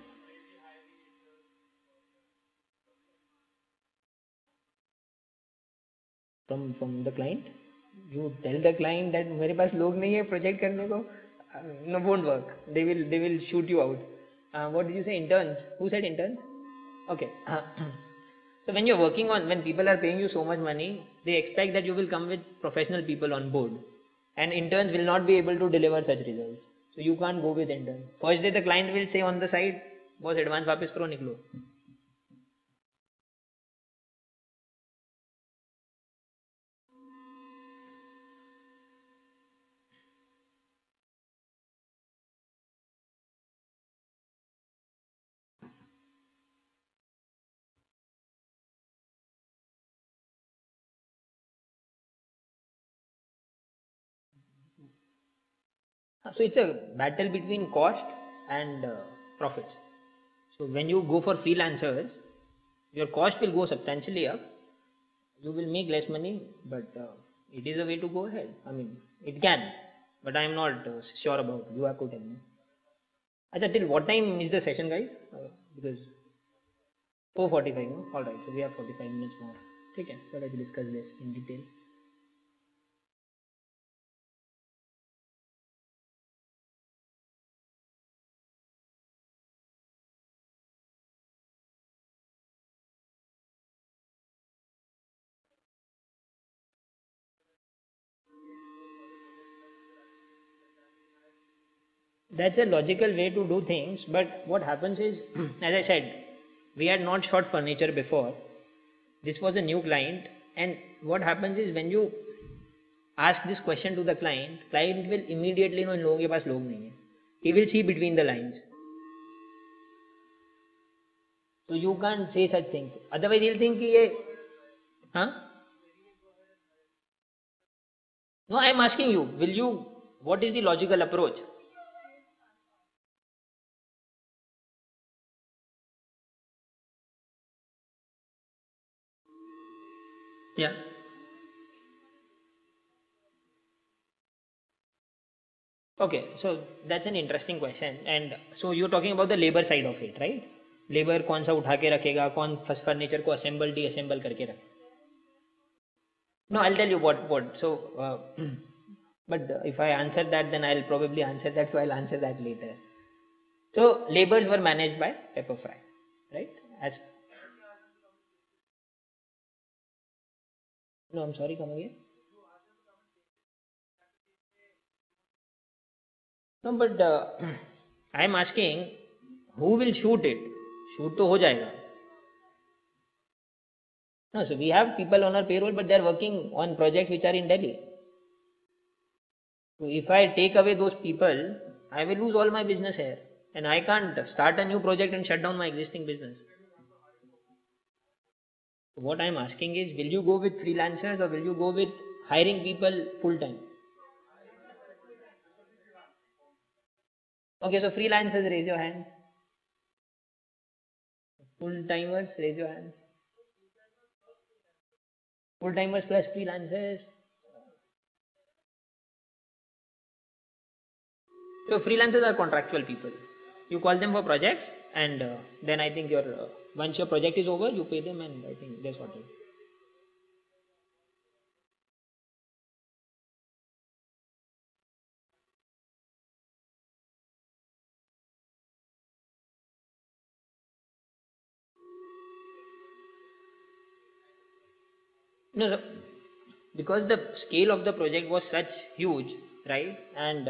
From the client, you tell the client that मेरे पास लोग नहीं है project करने को, no, won't work. They will shoot you out. What did you say? Interns? Who said interns? Okay. So when you're working on, when people are paying you so much money, they expect that you will come with professional people on board, and interns will not be able to deliver such results. So you can't go with interns. First day the client will say on the side, boss advance वापस करो निकलो. So it's a battle between cost and profits. So when you go for freelancers, your cost will go substantially up. You will make less money, but it is a way to go ahead. I mean, it can, but I am not sure about. You have to tell me. Achha, till what time is the session, guys? Because 4:45, no? All right. So we have 45 minutes more. Okay, so let's discuss this in detail. That's a logical way to do things, but what happens is, as I said, we had not shot furniture before. This was a new client, and what happens is when you ask this question to the client will immediately know इन लोगों के पास लोग नहीं है. He will see between the lines. So you can't say such things. Otherwise he'll think कि ये, huh? No, I am asking you, what is the logical approach? Yeah. Okay, so that's an interesting question. And so you're talking about the labor side of it, right? Labour कौन सा उठा के रखेगा, कौन furniture को assemble डीअसेंबल करके रखेगा. No, I'll tell you what. So, but if I answer that, then I'll probably answer that. So I'll answer that later. So labors were managed by Pepperfry, right? As no, I'm sorry, come again. No, but I'm asking, who will shoot it? Shoot तो हो जाएगा. No, so we have people on our payroll, but they're working on projects which are in Delhi. So if I take away those people, I will lose all my business here, and I can't start a new project and shut down my existing business. So what I'm asking is, will you go with freelancers or will you go with hiring people full time? Okay, so freelancers, raise your hand. Full timers, raise your hand. Full timers plus freelancers. So freelancers are contractual people. You call them for projects, and then I think once your project is over, you pay them, and I think that's what it is. No, because the scale of the project was such huge, right? And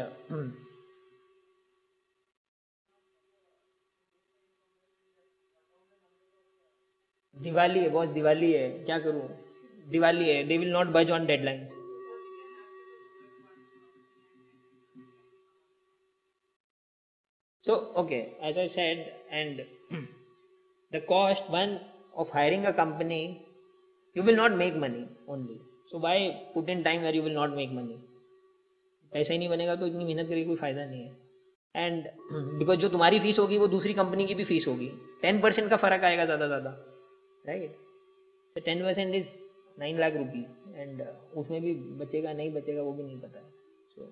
Diwali है boss, Diwali है, क्या करूं? दिवाली है, they will not budge on deadlines. So okay, as I said, and the cost one of hiring a company, you will not make money only. So why put in time where you will not make money? पैसा ही नहीं बनेगा तो इतनी मेहनत करके कोई फायदा नहीं है. एंड बिकॉज जो तुम्हारी फीस होगी वो दूसरी कंपनी की भी फीस होगी, 10% का फर्क आएगा ज़्यादा, राइट? तो 10% इज 9 लाख रुपीज, एंड उसमें भी बचेगा नहीं बचेगा वो भी नहीं पता है. So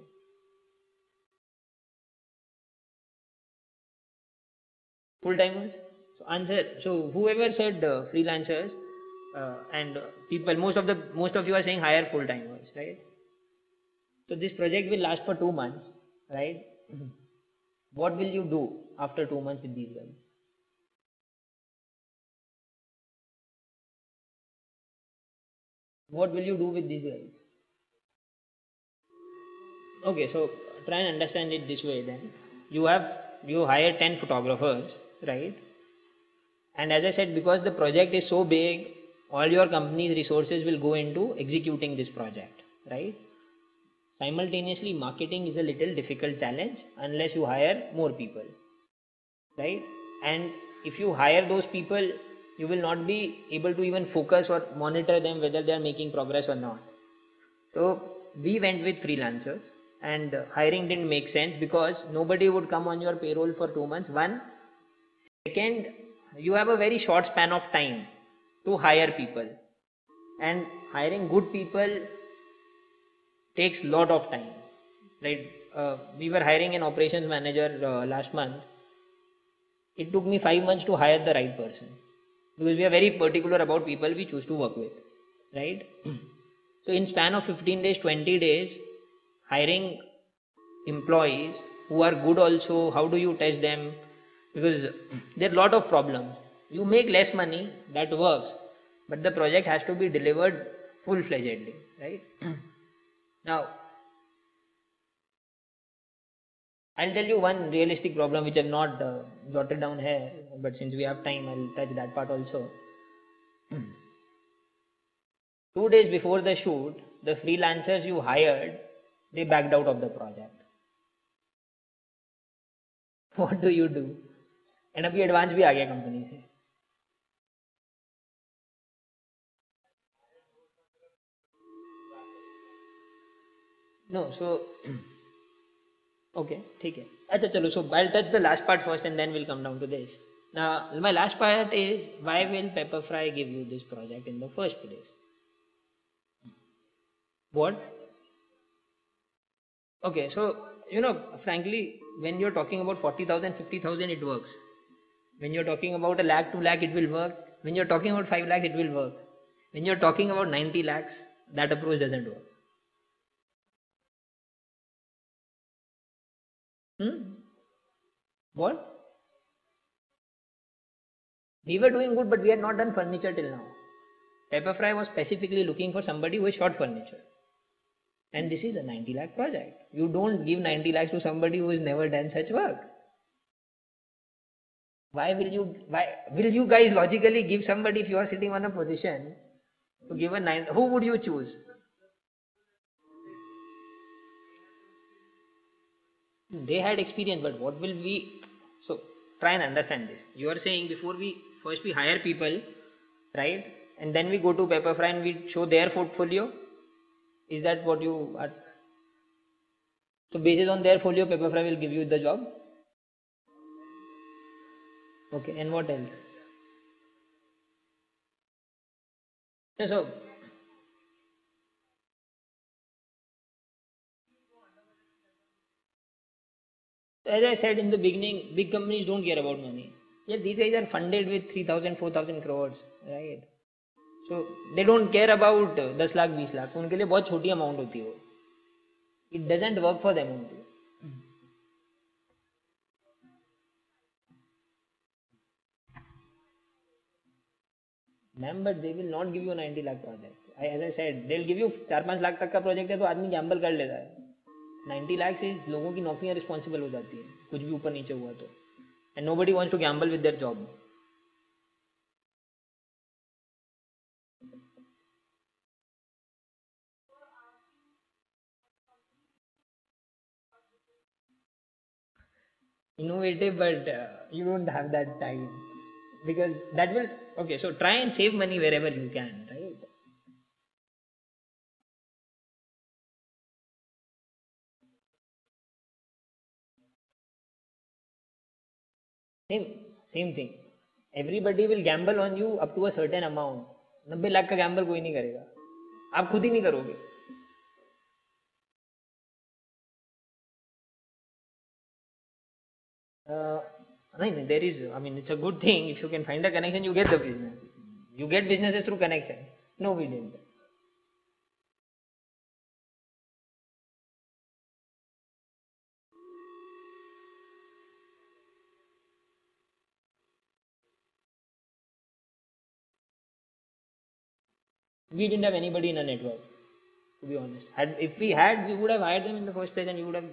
full timers. So answer. So whoever said freelancers and people, most of you are saying hire full timers, right? So this project will last for 2 months, right? What will you do after 2 months with these guys? What will you do with these guys? Okay, so try and understand it this way then. You hire 10 photographers, right? And as I said, because the project is so big, all your company's resources will go into executing this project, right? Simultaneously, marketing is a little difficult challenge unless you hire more people, right? And if you hire those people, you will not be able to even focus or monitor them whether they are making progress or not. So we went with freelancers, and hiring didn't make sense because nobody would come on your payroll for 2 months. One, second, you have a very short span of time to hire people, and hiring good people takes lot of time, right? We were hiring an operations manager last month. It took me 5 months to hire the right person because we are very particular about people we choose to work with, right? So in span of 15 days, 20 days, hiring employees who are good also, how do you test them? Because there are a lot of problems. You make less money, that works, but the project has to be delivered full-fledgedly, right? Now, I'll tell you one realistic problem which I've not jotted down here, but since we have time, I'll touch that part also. 2 days before the shoot, the freelancers you hired, they backed out of the project. What do you do? And अभी advance भी आ गया company से. No, so okay, ठीक है. अच्छा चलो, so I'll touch the last part first and then we'll come down to this. Now, my last part is, why will Pepperfry give you this project in the first place? What? Okay, so frankly, when you're talking about 40,000, 50,000, it works. When you're talking about a lakh, 2 lakh, it will work. When you're talking about 5 lakh, it will work. When you're talking about 90 lakhs, that approach doesn't work. What? We were doing good, but we had not done furniture till now. Pepperfry was specifically looking for somebody who is short furniture. And this is a 90 lakh project. You don't give 90 lakhs to somebody who has never done such work. Why will you guys logically give somebody, if you are sitting on a position to give a 9, who would you choose? They had experience, but what will we, so try and understand this. You are saying before we hire people, right? And then we go to Pepperfry and we show their portfolio. Is that what you are? So based on their portfolio, Pepperfry will give you the job. Okay, and what else? So as I said in the beginning, big companies don't care about money. Yeah, these guys are funded with 3,000, 4,000 crores, right? So they don't care about 10 lakh, 20 lakh. उनके लिए बहुत छोटी amount होती है वो. It doesn't work for them only. Ma'am, but they will not give you a 90 lakh project. As I said, they'll give you 4-5 lakh तक का project है तो आदमी गैम्बल कर लेता है. 90 लाख से लोगों की नौकरियां रिस्पॉन्सिबल हो जाती है कुछ भी ऊपर नीचे हुआ तो. And nobody wants to gamble with their job. Innovative, but you don't have that time because that will. Okay, so try and save money wherever you can, right? same same thing. Everybody will gamble on you up to a certain amount. 90 lakh का Gamble कोई नहीं करेगा. आप खुद ही नहीं करोगे. नहीं, there is, I mean, it's a good thing. If you can find a connection, you get the business. You get businesses through connection. No, we didn't. We didn't have anybody in a network, to be honest. If we had, we would have hired them in the first place and we would have,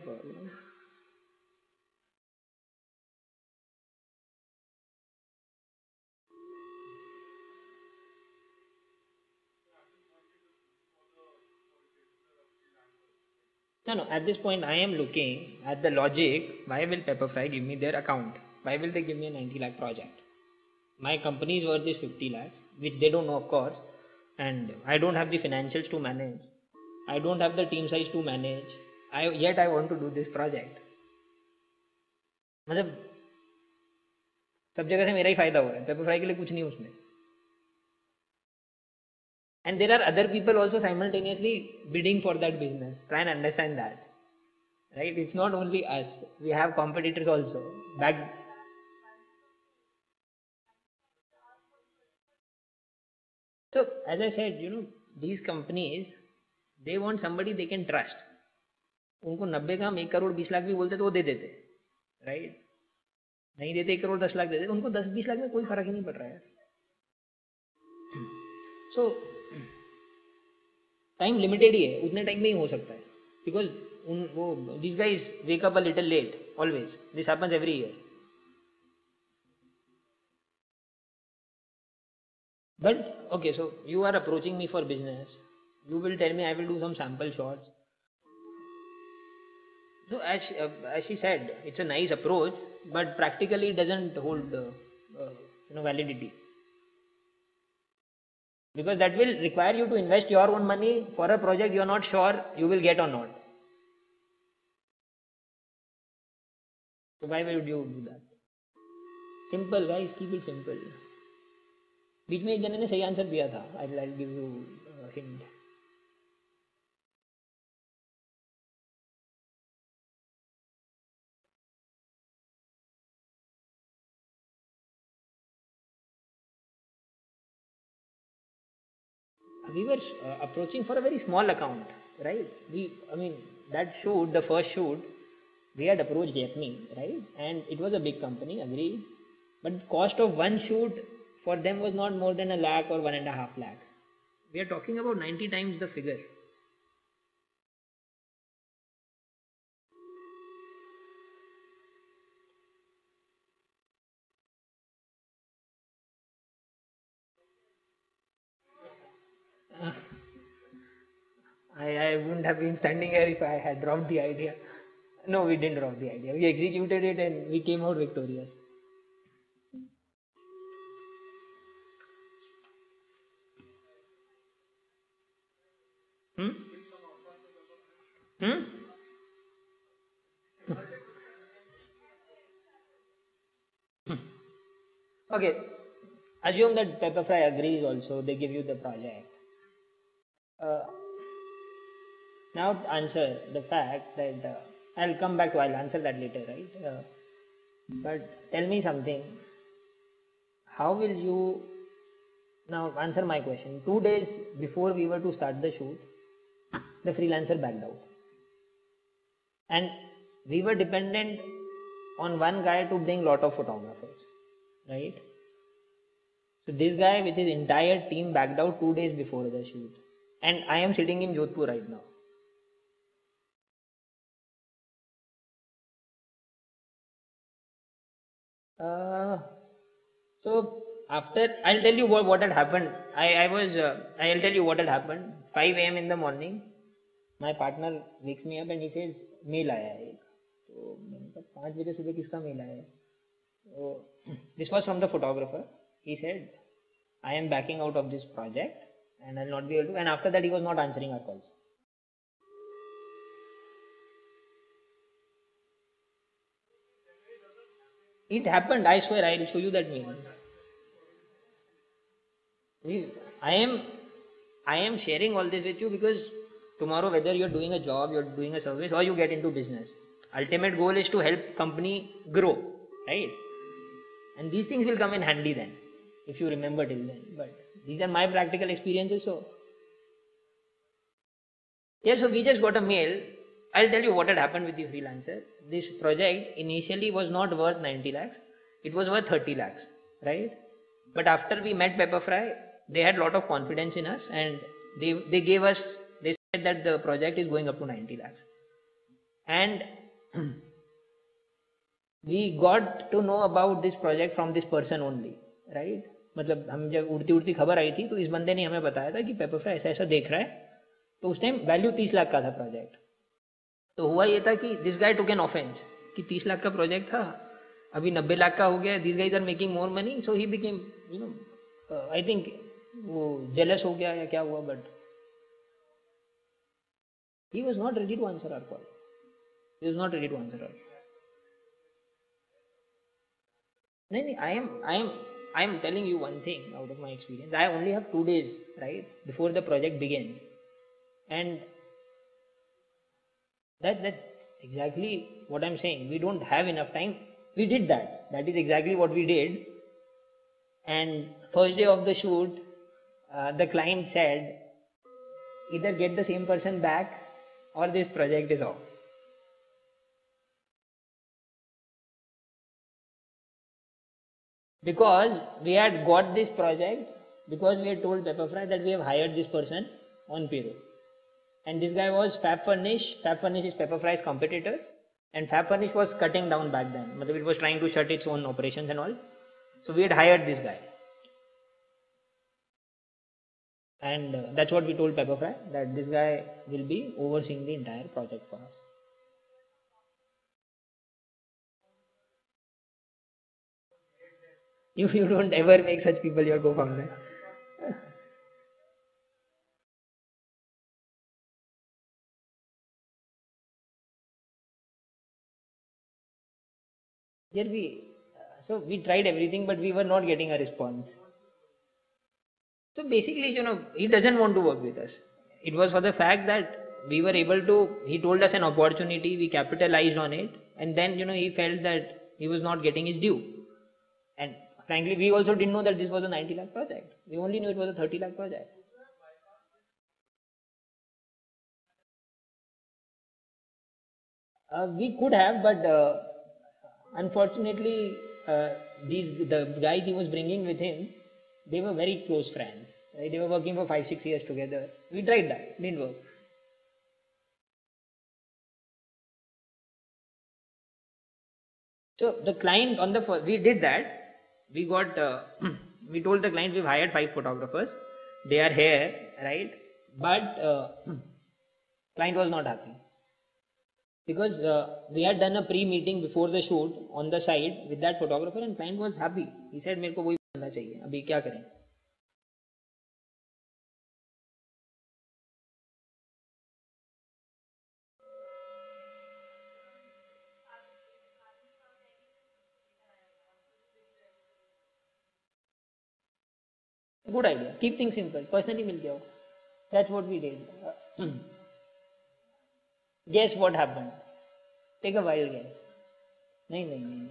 No, at this point, I am looking at the logic. Why will Pepperfry give me their account? Why will they give me a 90 lakh project? My company's worth is 50 lakhs, which they don't know, of course, and I don't have the financials to manage. I don't have the team size to manage. Yet I want to do this project. मतलब सब जगह से मेरा ही फायदा हो रहा है. Pepperfry के लिए कुछ नहीं उसमें. And there are other people also simultaneously bidding for that business. Try and understand that. Right? It's not only us. We have competitors also. So, as I said, these companies, they want somebody they can trust. उनको 90 का हम 1 करोड़ 20 लाख भी बोलते तो वो दे देते. Right. नहीं देते 1 करोड़ 10 लाख दे देते. उनको 10-20 लाख में कोई फर्क ही नहीं पड़ रहा है. सो टाइम लिमिटेड ही है. उतने टाइम में ही हो सकता है. Because these guys wake up a little late always. This happens every year. But okay, so you are approaching me for business. You will tell me I will do some sample shots. So as she said, it's a nice approach, but practically it doesn't hold validity. Because that will require you to invest your own money for a project you are not sure you will get or not. So why would you do that? Simple guys, keep it simple. बीच में एक जने ने सही answer दिया था. I'll give you a hint. we were approaching for a very small account, right? I mean, that shoot, the first shoot, we had approached Japanese, right? And it was a big company, agreed. But cost of one shoot for them was not more than 1 lakh or 1.5 lakh. We are talking about 90 times the figure. I wouldn't have been standing here if I had dropped the idea. No, we didn't drop the idea. We executed it and we came out victorious. Hmm? Hmm? Okay. Assume that Pepperfry agrees also. They give you the project. Uh, Now answer the fact that I'll answer that later, right? But tell me something. How will you now answer my question? 2 days before we were to start the shoot, the freelancer backed out, and we were dependent on one guy to bring lot of photographers, right? So this guy with his entire team backed out 2 days before the shoot, and I am sitting in Jodhpur right now. So after I'll tell you what had happened. I'll tell you what had happened. 5 a.m. in the morning, my partner wakes me up and he says mail आया है. तो मैंने कहा 5 बजे सुबह किसका mail आया है? So this was from the photographer. He said I am backing out of this project and I'll not be able to. And after that he was not answering our calls. It happened. I swear. I will show you that mail. I am sharing all this with you because tomorrow, whether you're doing a job, you're doing a service, or you get into business, ultimate goal is to help company grow, right? And these things will come in handy then, if you remember till then. But these are my practical experiences. So yeah, so we just got a mail. I'll tell you what had happened with the freelancer. This project initially was not worth 90 lakhs. It was worth 30 lakhs, right? But after we met Pepperfry, they had a lot of confidence in us and they said that the project is going up to 90 lakhs. And we got to know about this project from this person only, right? मतलब हम जब उड़ती उड़ती खबर आई थी तो इस बंदे ने हमें बताया था कि पेपरफ्राई ऐसा ऐसा देख रहा है. तो उस टाइम वैल्यू 30 लाख का था प्रोजेक्ट. तो हुआ ये था कि this guy took an offence कि 30 लाख का प्रोजेक्ट था, अभी 90 लाख का हो गया. This guys are making more money. So he became I think वो जेलस हो गया या क्या हुआ. But he was not ready to answer our call. He was not ready to answer our. नहीं, I am telling you one thing out of my experience. I only have 2 days, right, before the project begins, and that's exactly what I'm saying. We don't have enough time. We did that. That is exactly what we did. And first day of the shoot, the client said, either get the same person back or this project is off. Because we had got this project, because we had told Pepperfry that we have hired this person on payroll. And this guy was Fab Furnish. Fab Furnish is Pepperfry's competitor. And Fab Furnish was cutting down back then. It was trying to shut its own operations and all. So we had hired this guy. And that's what we told Pepperfry, that this guy will be overseeing the entire project for us. You don't ever make such people your co-founder. Here we tried everything, but we were not getting a response. So basically, he doesn't want to work with us. It was for the fact that we were able to, he told us an opportunity, we capitalized on it, and then, he felt that he was not getting his due. And frankly, we also didn't know that this was a 90 lakh project. We only knew it was a 30 lakh project. We could have, but unfortunately, the guys he was bringing with him, they were very close friends. Right? They were working for 5-6 years together. We tried that, didn't work. So the client on the first, we did that. We got, we told the client we've hired 5 photographers. They are here, right? But client was not happy because we had done a pre-meeting before the shoot on the side with that photographer, and client was happy. He said, "मेरे को वही करना चाहिए. अभी क्या करें?" Good idea. Keep things simple. Personally मिल गया हो. That's what we did. Guess what happened? Take a wild guess. नहीं नहीं नहीं.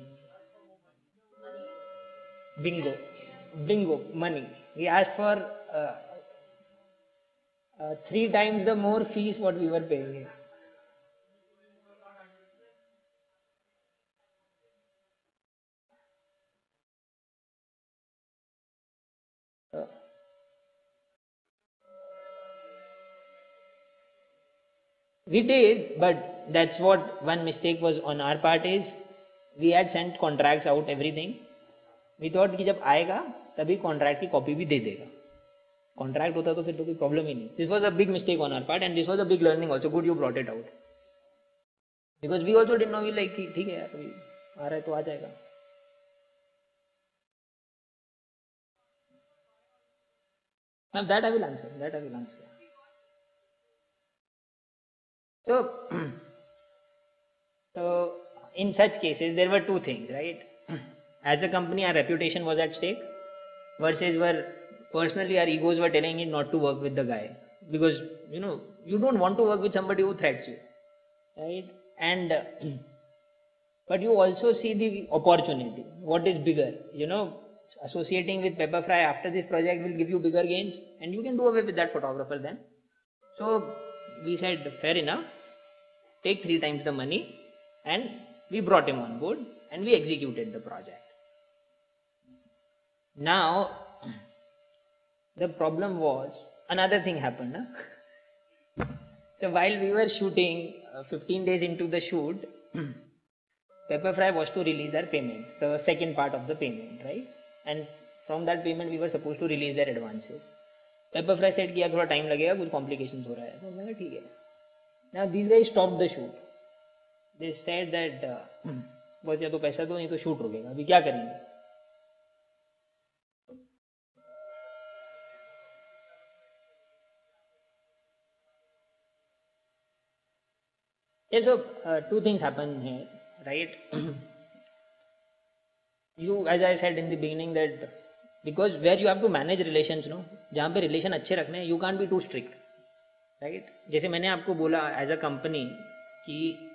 Bingo. Bingo. Money. We asked for 3 times the more fees what we were paying him. We did, but that's what one mistake was on our part is we had sent contracts out, everything. We thought कि जब आएगा तभी contract की copy भी दे देगा. Contract होता तो फिर तो कोई problem ही नहीं. This was a big mistake on our part, and this was a big learning also. Good you brought it out. Because we also didn't know, we like ठीक है यार अभी आ रहा है तो आ जाएगा. Now that I will answer. That I will answer. So in such cases, there were 2 things, right? As a company, our reputation was at stake, versus where personally our egos were telling him not to work with the guy, because you don't want to work with somebody who threats you, right? And but you also see the opportunity. What is bigger? Associating with Pepperfry after this project will give you bigger gains, and you can do away with that photographer then. So we said, fair enough, take 3 times the money, and we brought him on board and we executed the project. Now, the problem was, another thing happened. So while we were shooting, 15 days into the shoot, Pepperfry was to release their payment, the second part of the payment, right? And from that payment, we were supposed to release their advances. Pepperfry said कि यार थोड़ा time लगेगा, कुछ complications हो रहा है. तो मैंने ठीक है. Now these guys stopped the shoot. They said that बस या तो पैसा दो नहीं तो shoot रुकेगा. अभी क्या करेंगे? Yeah, so 2 things happen here, right? You, as I said in the beginning, that because where you have to manage relations, जहाँ पे relation अच्छे रखने हैं, you can't be too strict, right? जैसे मैंने आपको बोला as a company कि